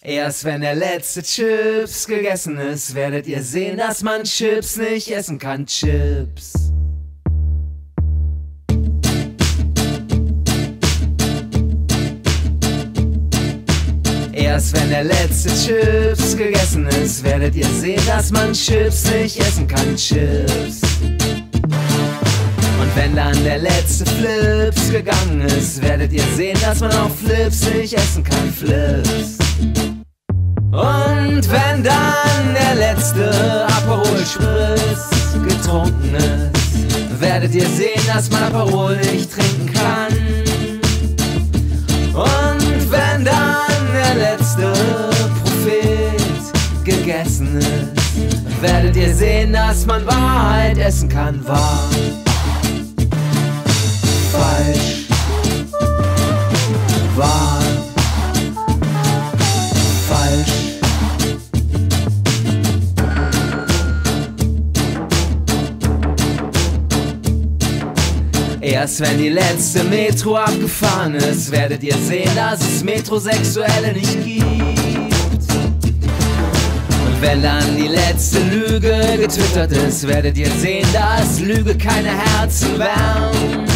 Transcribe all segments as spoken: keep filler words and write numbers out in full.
Erst wenn der letzte Chips gegessen ist, werdet ihr sehen, dass man Chips nicht essen kann. Chips. Erst wenn der letzte Chips gegessen ist, werdet ihr sehen, dass man Chips nicht essen kann. Chips. Und wenn dann der letzte Flips gegangen ist, werdet ihr sehen, dass man auch Flips nicht essen kann. Flips. Und wenn dann der letzte Aperol Spritz getrunken ist, werdet ihr sehen, dass man Aperol nicht trinken kann. Und wenn dann der letzte Prophet gegessen ist, werdet ihr sehen, dass man Wahrheit essen kann. Wahr, falsch, wahr, falsch. Erst wenn die letzte Metro abgefahren ist, werdet ihr sehen, dass es Metrosexuelle nicht gibt. Und wenn dann die letzte Lüge getwittert ist, werdet ihr sehen, dass Lüge keine Herzen wärmt.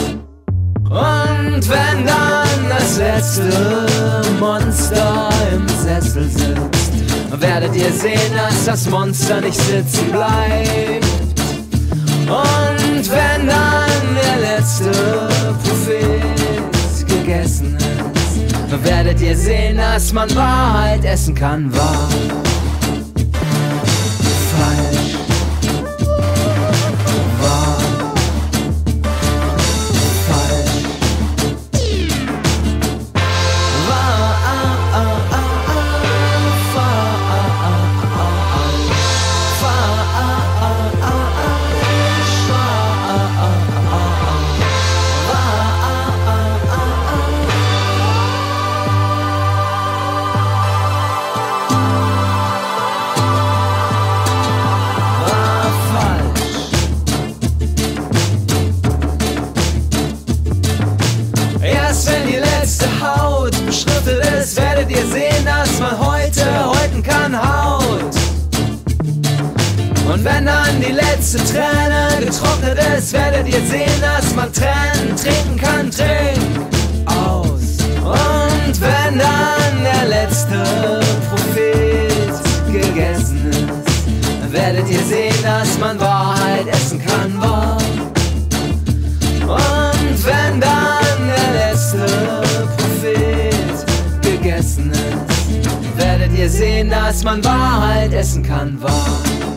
Und wenn dann das letzte Monster im Sessel sitzt, werdet ihr sehen, dass das Monster nicht sitzen bleibt. Und wenn dann der letzte Prophet gegessen ist, werdet ihr sehen, dass man Wahrheit essen kann. Wahr, falsch, wahr, falsch, wahr, ah, ah, ah, ah, wahr, ah, ah, ah, ah, wahr, ah, ah, ah, ah. Erst wenn die letzte Haut beschriftet ist, werdet ihr sehen, dass man heute häuten kann Haut. Und wenn dann die letzte Träne getrocknet ist, werdet ihr sehen, dass man Tränen trinken kann. Trink aus. Und wenn dann der letzte Prophet gegessen ist, werdet ihr sehen, dass man Wahrheit essen kann. Wahr. Und wenn dann der letzte Prophet gegessen ist, werdet ihr sehen, dass man Wahrheit essen kann. Wahr.